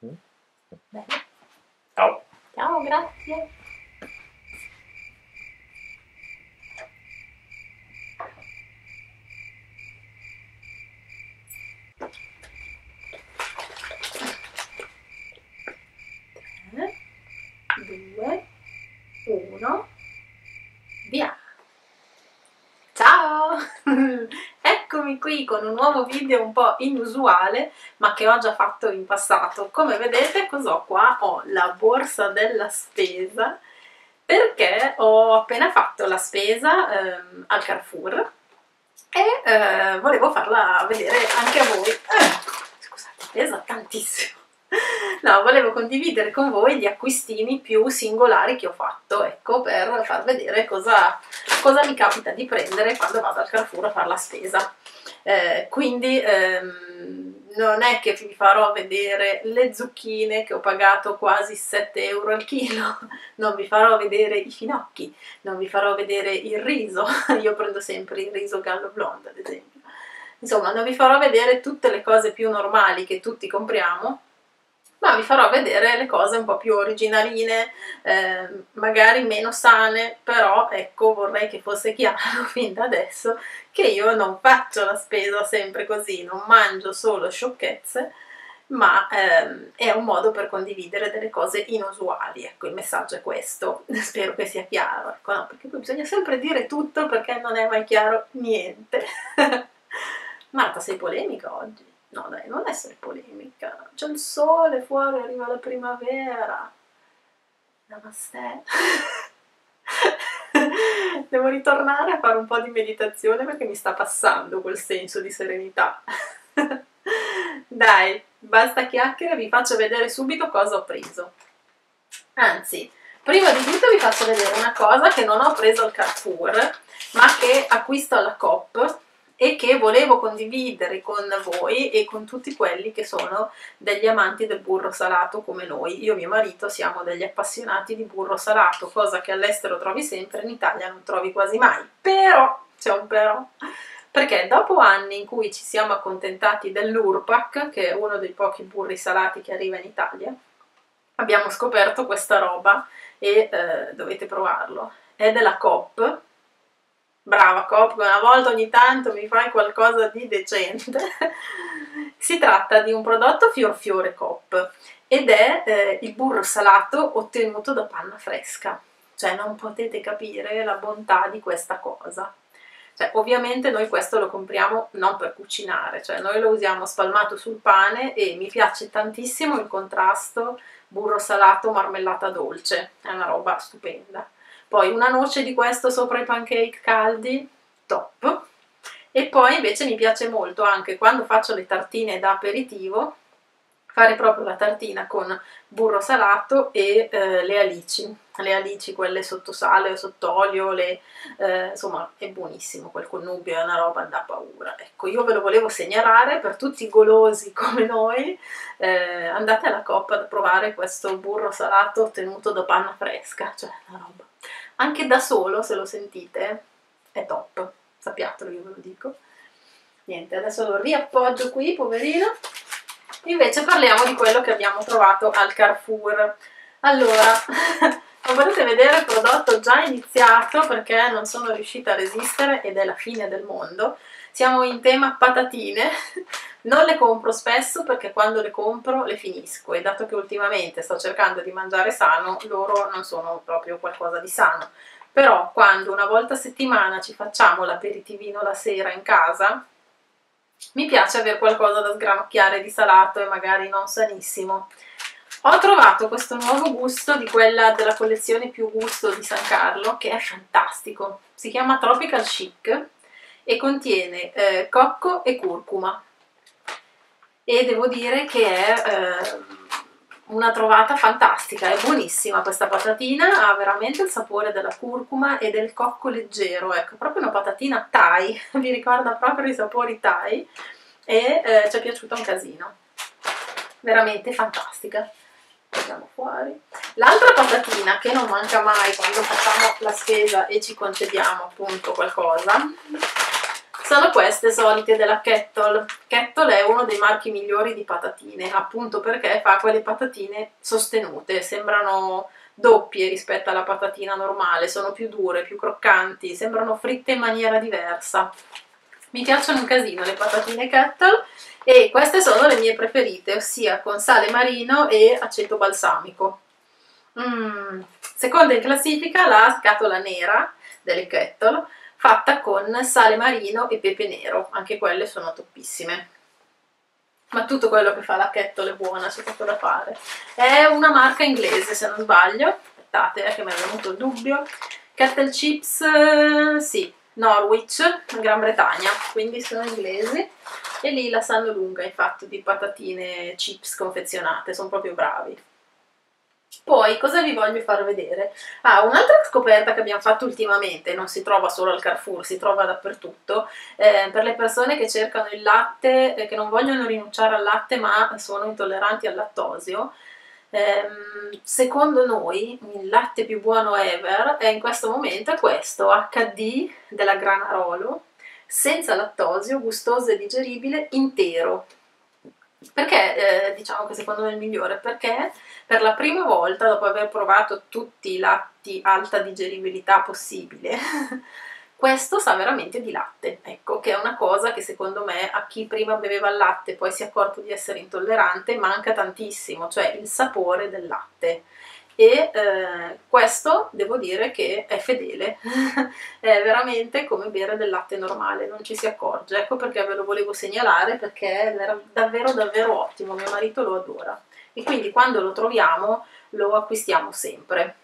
Bene. Ciao. Ciao, grazie. Tre, due, uno, via. Ciao! Eccomi qui con un nuovo video un po' inusuale, ma che ho già fatto in passato. Come vedete, cos'ho qua? Ho la borsa della spesa, perché ho appena fatto la spesa al Carrefour e volevo farla vedere anche a voi. Scusate, pesa tantissimo. No, volevo condividere con voi gli acquistini più singolari che ho fatto, ecco, per far vedere cosa mi capita di prendere quando vado al Carrefour a fare la spesa. Quindi non è che vi farò vedere le zucchine che ho pagato quasi 7 euro al chilo, non vi farò vedere i finocchi, non vi farò vedere il riso, io prendo sempre il riso Gallo Blonde ad esempio. Insomma, non vi farò vedere tutte le cose più normali che tutti compriamo, ma vi farò vedere le cose un po' più originaline, magari meno sane, però ecco, vorrei che fosse chiaro fin da adesso che io non faccio la spesa sempre così, non mangio solo sciocchezze, ma è un modo per condividere delle cose inusuali, ecco, il messaggio è questo, spero che sia chiaro, ecco, no, perché poi bisogna sempre dire tutto perché non è mai chiaro niente. Marta, sei polemica oggi? No dai, non essere polemica, c'è il sole fuori, arriva la primavera. Namaste. Devo ritornare a fare un po' di meditazione perché mi sta passando quel senso di serenità. Dai, basta chiacchiere, vi faccio vedere subito cosa ho preso. Anzi, prima di tutto vi faccio vedere una cosa che non ho preso al Carrefour, ma che acquisto alla Coop e che volevo condividere con voi e con tutti quelli che sono degli amanti del burro salato come noi. Io e mio marito siamo degli appassionati di burro salato, cosa che all'estero trovi sempre, in Italia non trovi quasi mai. Però, c'è un però, perché dopo anni in cui ci siamo accontentati dell'Urpak, che è uno dei pochi burri salati che arriva in Italia, abbiamo scoperto questa roba e dovete provarlo. È della Coop. Brava Coop, una volta ogni tanto mi fai qualcosa di decente. Si tratta di un prodotto fior fiore Coop ed è il burro salato ottenuto da panna fresca. Cioè non potete capire la bontà di questa cosa. Cioè, ovviamente noi questo lo compriamo non per cucinare, cioè noi lo usiamo spalmato sul pane e mi piace tantissimo il contrasto burro salato marmellata dolce, è una roba stupenda. Poi una noce di questo sopra i pancake caldi, top. E poi invece mi piace molto anche quando faccio le tartine da aperitivo, fare proprio la tartina con burro salato e le alici, quelle sotto sale o sotto olio, insomma è buonissimo, quel connubio è una roba da paura. Ecco, io ve lo volevo segnalare per tutti i golosi come noi, andate alla Coop a provare questo burro salato ottenuto da panna fresca, cioè una roba. Anche da solo, se lo sentite, è top, sappiatelo, io ve lo dico. Niente, adesso lo riappoggio qui, poverino. Invece parliamo di quello che abbiamo trovato al Carrefour. Allora, come potete vedere il prodotto già iniziato perché non sono riuscita a resistere ed è la fine del mondo. Siamo in tema patatine, non le compro spesso perché quando le compro le finisco e dato che ultimamente sto cercando di mangiare sano, loro non sono proprio qualcosa di sano. Però quando una volta a settimana ci facciamo l'aperitivino la sera in casa, mi piace avere qualcosa da sgranocchiare di salato e magari non sanissimo. Ho trovato questo nuovo gusto di quella della collezione più gusto di San Carlo che è fantastico. Si chiama Tropical Chic e contiene cocco e curcuma. E devo dire che è una trovata fantastica, è buonissima questa patatina, ha veramente il sapore della curcuma e del cocco leggero, ecco, proprio una patatina Thai, vi ricorda proprio i sapori Thai e ci è piaciuta un casino, veramente fantastica. Andiamo fuori. L'altra patatina che non manca mai quando facciamo la spesa e ci concediamo appunto qualcosa sono queste solite della Kettle. Kettle è uno dei marchi migliori di patatine, appunto perché fa quelle patatine sostenute, sembrano doppie rispetto alla patatina normale, sono più dure, più croccanti, sembrano fritte in maniera diversa. Mi piacciono un casino le patatine Kettle e queste sono le mie preferite, ossia con sale marino e aceto balsamico. Seconda in classifica la scatola nera delle Kettle, fatta con sale marino e pepe nero, anche quelle sono toppissime. Ma tutto quello che fa la Kettle è buona, c'è poco da fare. È una marca inglese, se non sbaglio. Aspettate, che mi è venuto il dubbio. Kettle Chips, sì, Norwich, Gran Bretagna, quindi sono inglesi. E lì la sanno lunga, infatti, di patatine chips confezionate, sono proprio bravi. Poi, cosa vi voglio far vedere? Un'altra scoperta che abbiamo fatto ultimamente, non si trova solo al Carrefour, si trova dappertutto, per le persone che cercano il latte, che non vogliono rinunciare al latte ma sono intolleranti al lattosio. Secondo noi il latte più buono ever è in questo momento questo HD della Granarolo, senza lattosio, gustoso e digeribile, intero. Perché diciamo che secondo me è il migliore? Perché per la prima volta, dopo aver provato tutti i latti alta digeribilità possibile, questo sa veramente di latte, ecco, che è una cosa che secondo me a chi prima beveva il latte e poi si è accorto di essere intollerante manca tantissimo, cioè il sapore del latte. E questo devo dire che è fedele, è veramente come bere del latte normale, non ci si accorge. Ecco perché ve lo volevo segnalare, perché è davvero davvero ottimo, mio marito lo adora e quindi quando lo troviamo lo acquistiamo sempre.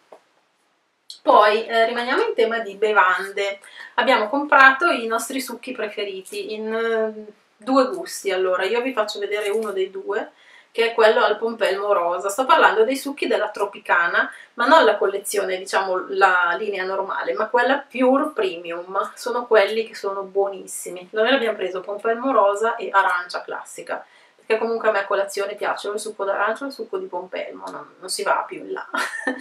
Poi rimaniamo in tema di bevande. Abbiamo comprato i nostri succhi preferiti in due gusti. Allora io vi faccio vedere uno dei due, che è quello al pompelmo rosa. Sto parlando dei succhi della Tropicana, ma non la collezione, diciamo la linea normale, ma quella Pure Premium. Sono quelli che sono buonissimi. Noi abbiamo preso pompelmo rosa e arancia classica, perché comunque a me a colazione piace o il succo d'arancia o il succo di pompelmo, non si va più in là.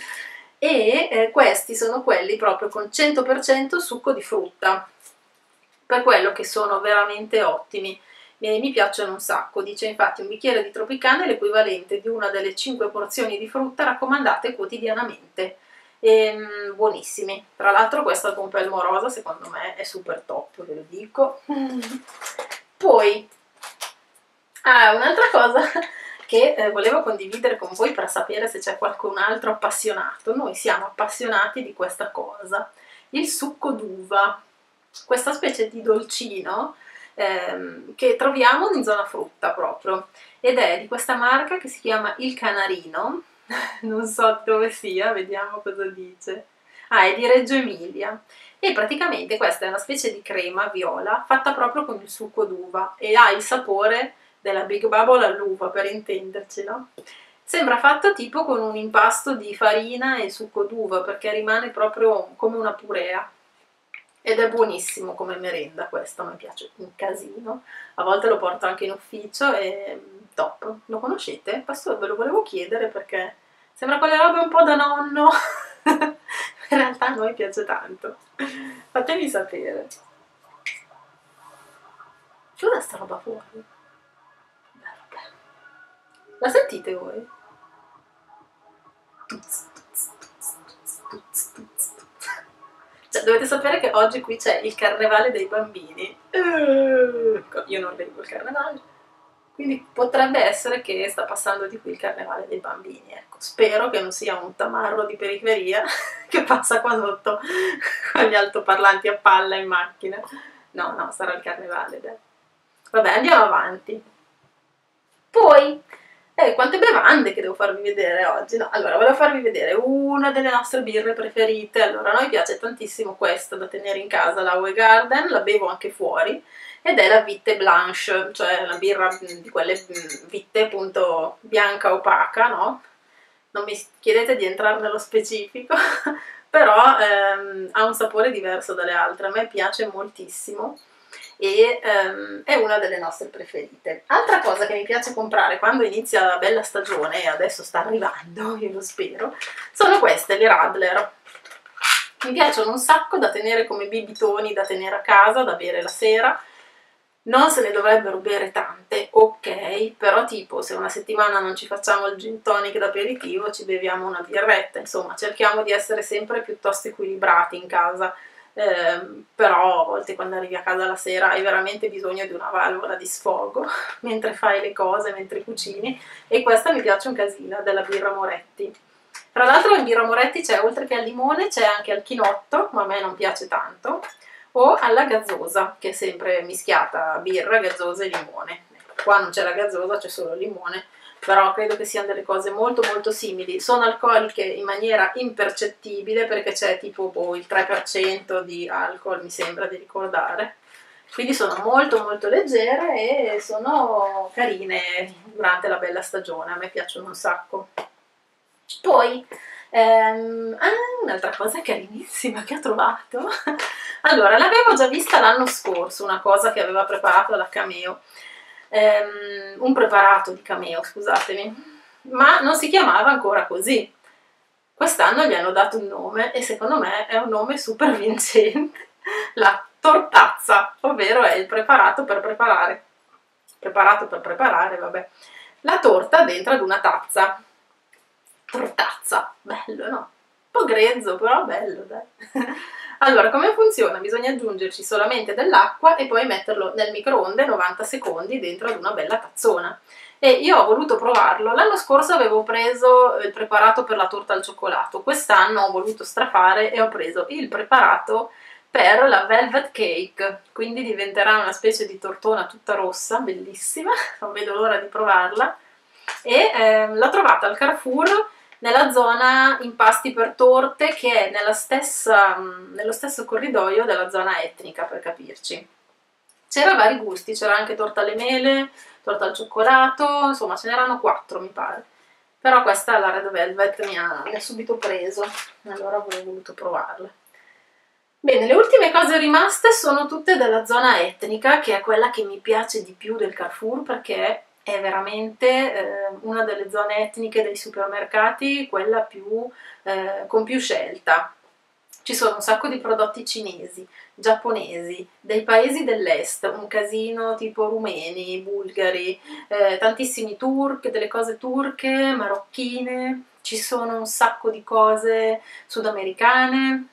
E questi sono quelli proprio con 100% succo di frutta, per quello che sono veramente ottimi. Mi piacciono un sacco, dice infatti un bicchiere di Tropicana è l'equivalente di una delle 5 porzioni di frutta raccomandate quotidianamente. Buonissimi. Tra l'altro questo al pompelmo rosa secondo me è super top, ve lo dico. Poi un'altra cosa che volevo condividere con voi per sapere se c'è qualcun altro appassionato. Noi siamo appassionati di questa cosa, il succo d'uva, questa specie di dolcino che troviamo in zona frutta proprio, ed è di questa marca che si chiama Il Canarino, non so dove sia, vediamo cosa dice. È di Reggio Emilia. E praticamente questa è una specie di crema viola fatta proprio con il succo d'uva e ha il sapore della Big Bubble all'uva, per intenderci, no? Sembra fatto tipo con un impasto di farina e succo d'uva, perché rimane proprio come una purea. Ed è buonissimo come merenda questo, mi piace un casino. A volte lo porto anche in ufficio e top. Lo conoscete? Questo ve lo volevo chiedere perché sembra quelle robe un po' da nonno. In realtà a noi piace tanto. Fatemi sapere. Cos'è sta roba fuori? La sentite voi? Cioè, dovete sapere che oggi qui c'è il carnevale dei bambini. Io non vengo al carnevale, quindi potrebbe essere che sta passando di qui il carnevale dei bambini. Ecco, spero che non sia un tamarro di periferia che passa qua sotto con gli altoparlanti a palla in macchina. No, sarà il carnevale, dai. Vabbè, andiamo avanti. Poi, quante bevande che devo farvi vedere oggi, no? Allora, volevo farvi vedere una delle nostre birre preferite. Allora, a noi piace tantissimo questa da tenere in casa, la Howe Garden, la bevo anche fuori, ed è la Witte Blanche, cioè la birra di quelle Witte appunto bianca opaca, no? Non mi chiedete di entrare nello specifico, però ha un sapore diverso dalle altre, a me piace moltissimo. E è una delle nostre preferite. Altra cosa che mi piace comprare quando inizia la bella stagione, e adesso sta arrivando, io lo spero, sono queste, le Radler. Mi piacciono un sacco da tenere come bibitoni, da tenere a casa, da bere la sera, Non se ne dovrebbero bere tante, ok, però tipo se una settimana non ci facciamo il gin tonic d'aperitivo ci beviamo una birretta, insomma cerchiamo di essere sempre piuttosto equilibrati in casa, però a volte quando arrivi a casa la sera hai veramente bisogno di una valvola di sfogo mentre fai le cose, mentre cucini, e questa mi piace un casino, della birra Moretti. Tra l'altro in birra Moretti c'è, oltre che al limone, c'è anche al chinotto, ma a me non piace tanto, o alla gazzosa, che è sempre mischiata birra, gazzosa e limone. Qua non c'è la gazzosa, c'è solo il limone, però credo che siano delle cose molto molto simili. Sono alcoliche in maniera impercettibile perché c'è tipo il 3% di alcol, mi sembra di ricordare. Quindi sono molto molto leggere e sono carine durante la bella stagione, a me piacciono un sacco. Poi, un'altra cosa carinissima che ho trovato, allora l'avevo già vista l'anno scorso, una cosa che aveva preparato la Cameo, un preparato di Cameo, scusatemi, ma non si chiamava ancora così. Quest'anno gli hanno dato un nome e secondo me è un nome super vincente, la tortazza, ovvero è il preparato per preparare, vabbè, la torta dentro ad una tazza. Tortazza, bello, no? Un po' grezzo, però bello, dai. Allora, come funziona? Bisogna aggiungerci solamente dell'acqua e poi metterlo nel microonde 90 secondi dentro ad una bella tazzona. E io ho voluto provarlo. L'anno scorso avevo preso il preparato per la torta al cioccolato, quest'anno ho voluto strafare e ho preso il preparato per la velvet cake, quindi diventerà una specie di tortona tutta rossa, bellissima, non vedo l'ora di provarla. E l'ho trovata al Carrefour nella zona impasti per torte, che è nello stesso corridoio della zona etnica, per capirci. C'era vari gusti, c'era anche torta alle mele, torta al cioccolato, insomma ce n'erano 4 mi pare. Però questa, la Red Velvet, mi ha subito preso, allora avevo voluto provarla. Bene, le ultime cose rimaste sono tutte della zona etnica, che è quella che mi piace di più del Carrefour, perché è veramente una delle zone etniche dei supermercati, quella con più scelta. Ci sono un sacco di prodotti cinesi, giapponesi, dei paesi dell'est, un casino tipo rumeni, bulgari, tantissimi delle cose turche, marocchine, ci sono un sacco di cose sudamericane.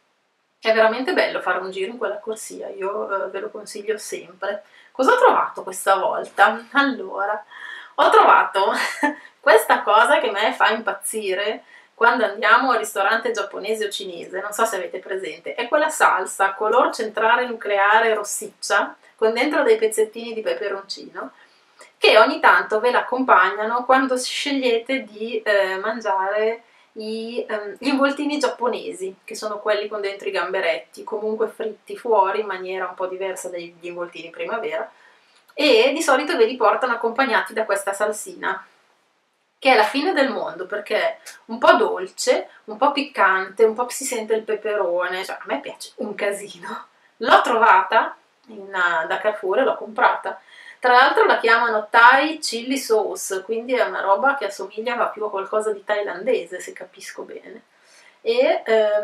È veramente bello fare un giro in quella corsia, io ve lo consiglio sempre. Cosa ho trovato questa volta? Allora, ho trovato questa cosa che a me fa impazzire quando andiamo al ristorante giapponese o cinese, non so se avete presente, è quella salsa color centrale nucleare rossiccia, con dentro dei pezzettini di peperoncino, che ogni tanto ve l'accompagnano quando scegliete di mangiare gli involtini giapponesi, che sono quelli con dentro i gamberetti, comunque fritti fuori in maniera un po' diversa dagli involtini primavera, e di solito ve li portano accompagnati da questa salsina, che è la fine del mondo, perché è un po' dolce, un po' piccante, un po' si sente il peperone, cioè a me piace un casino. L'ho trovata da Carrefour e l'ho comprata. Tra l'altro la chiamano Thai Chili Sauce, quindi è una roba che assomiglia più a qualcosa di thailandese, se capisco bene. E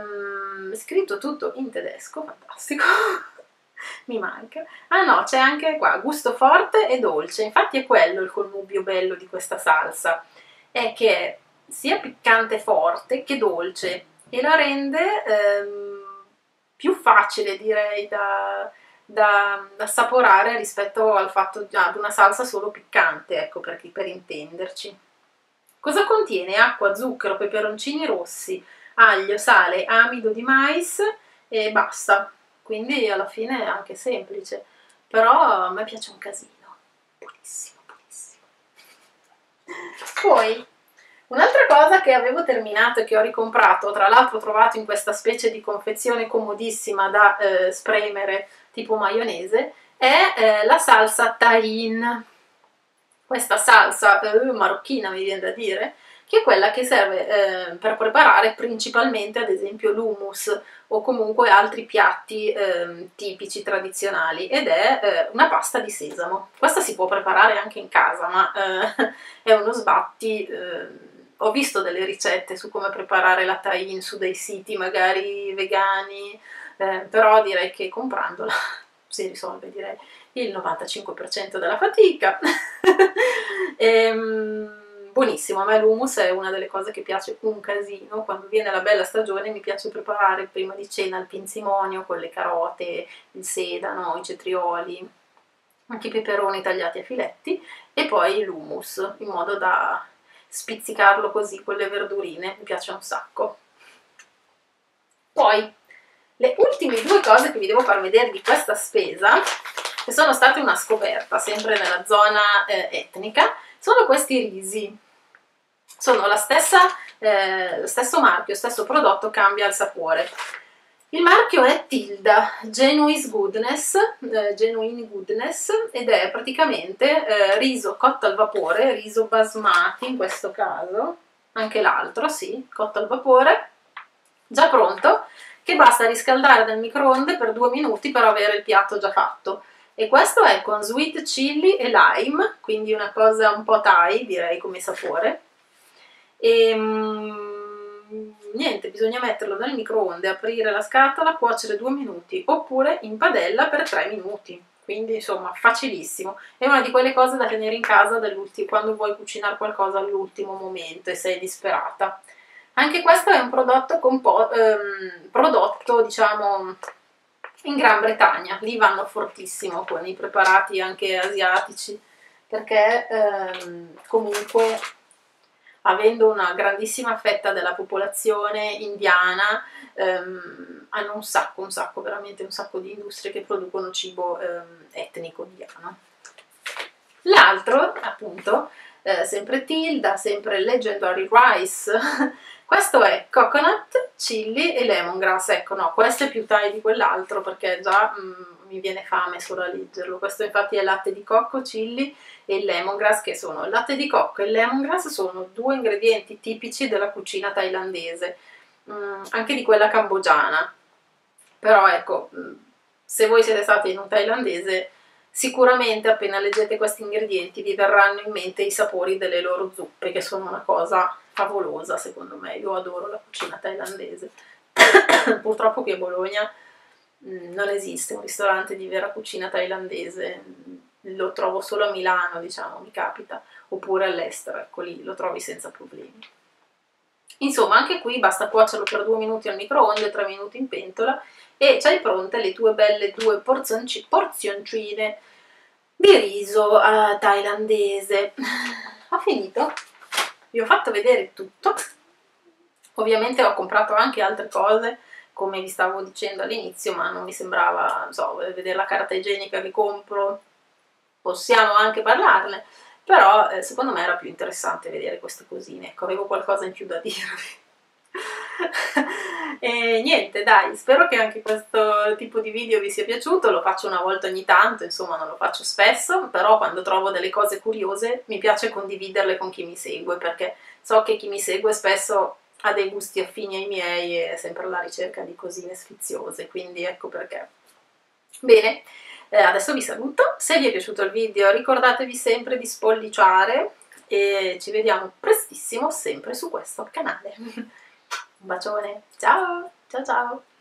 scritto tutto in tedesco, fantastico. Mi manca. Ah no, c'è anche qua gusto forte e dolce, infatti è quello il connubio bello di questa salsa, è che è sia piccante forte che dolce e la rende più facile, direi, da assaporare rispetto al fatto ad una salsa solo piccante, ecco, per intenderci. Cosa contiene? Acqua, zucchero, peperoncini rossi, aglio, sale, amido di mais e basta. Quindi alla fine è anche semplice, però a me piace un casino. Buonissimo, buonissimo. Poi, un'altra cosa che avevo terminato e che ho ricomprato, tra l'altro trovato in questa specie di confezione comodissima da spremere tipo maionese, è la salsa Tahin. Questa salsa marocchina, mi viene da dire, che è quella che serve per preparare principalmente ad esempio l'hummus o comunque altri piatti tipici tradizionali, ed è una pasta di sesamo. Questa si può preparare anche in casa, ma è uno sbatti. Ho visto delle ricette su come preparare la tahin su dei siti magari vegani, però direi che comprandola si risolve, direi. il 95% della fatica. Buonissimo, a me l'hummus è una delle cose che piace un casino. Quando viene la bella stagione mi piace preparare prima di cena il pinzimonio con le carote, il sedano, i cetrioli, anche i peperoni tagliati a filetti, e poi l'hummus, in modo da spizzicarlo così con le verdurine, mi piace un sacco. Poi, le ultime due cose che vi devo far vedere di questa spesa, che sono state una scoperta, sempre nella zona etnica, sono questi risi. Sono lo stesso marchio, stesso prodotto, cambia il sapore. Il marchio è Tilda Genuine Goodness, ed è praticamente riso cotto al vapore, riso basmati in questo caso, anche l'altro, sì, cotto al vapore, già pronto, che basta riscaldare nel microonde per 2 minuti per avere il piatto già fatto. E questo è con sweet chili e lime, quindi una cosa un po' Thai, direi, come sapore. E niente, bisogna metterlo nel microonde, aprire la scatola, cuocere 2 minuti, oppure in padella per 3 minuti. Quindi insomma facilissimo. È una di quelle cose da tenere in casa quando vuoi cucinare qualcosa all'ultimo momento e sei disperata. Anche questo è un prodotto diciamo in Gran Bretagna, lì vanno fortissimo con i preparati anche asiatici, perché comunque, avendo una grandissima fetta della popolazione indiana, hanno un sacco, veramente un sacco di industrie che producono cibo etnico indiano. L'altro, appunto, sempre Tilda, sempre Legendary Rice, questo è coconut, chili e lemongrass. Ecco, no, questo è più Thai di quell'altro perché già mi viene fame solo a leggerlo. Questo infatti è latte di cocco, chili e il lemongrass, che sono il latte di cocco e il lemongrass, sono 2 ingredienti tipici della cucina thailandese, anche di quella cambogiana. Però ecco, se voi siete stati in un thailandese, sicuramente appena leggete questi ingredienti vi verranno in mente i sapori delle loro zuppe, che sono una cosa favolosa secondo me. Io adoro la cucina thailandese. Purtroppo qui a Bologna non esiste un ristorante di vera cucina thailandese, lo trovo solo a Milano, diciamo, mi capita, oppure all'estero, ecco, lì lo trovi senza problemi. Insomma, anche qui basta cuocerlo per 2 minuti al microonde, 3 minuti in pentola, e c'hai pronte le tue belle 2 porzioncine di riso thailandese. Ho finito, vi ho fatto vedere tutto. Ovviamente ho comprato anche altre cose, come vi stavo dicendo all'inizio, ma non mi sembrava, non so, vedere la carta igienica che compro, possiamo anche parlarne, però secondo me era più interessante vedere queste cosine. Ecco, avevo qualcosa in più da dirvi. E niente, dai, spero che anche questo tipo di video vi sia piaciuto. Lo faccio una volta ogni tanto, insomma non lo faccio spesso, però quando trovo delle cose curiose mi piace condividerle con chi mi segue, perché so che chi mi segue spesso ha dei gusti affini ai miei e è sempre alla ricerca di cosine sfiziose, quindi ecco perché. Bene, adesso vi saluto. Se vi è piaciuto il video ricordatevi sempre di spolliciare e ci vediamo prestissimo sempre su questo canale. Un bacione, ciao, ciao ciao!